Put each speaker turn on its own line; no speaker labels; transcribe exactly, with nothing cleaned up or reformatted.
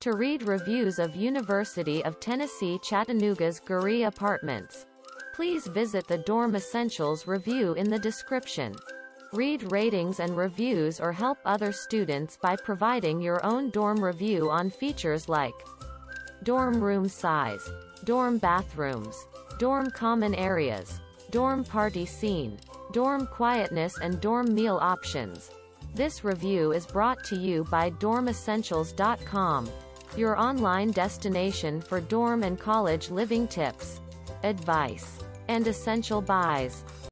To read reviews of University of Tennessee Chattanooga's Guerry apartments, please visit the Dorm Essentials review in the description. Read ratings and reviews or help other students by providing your own dorm review on features like dorm room size, dorm bathrooms, dorm common areas, dorm party scene, dorm quietness and dorm meal options. This review is brought to you by dorm essentials dot com, your online destination for dorm and college living tips, advice, and essential buys.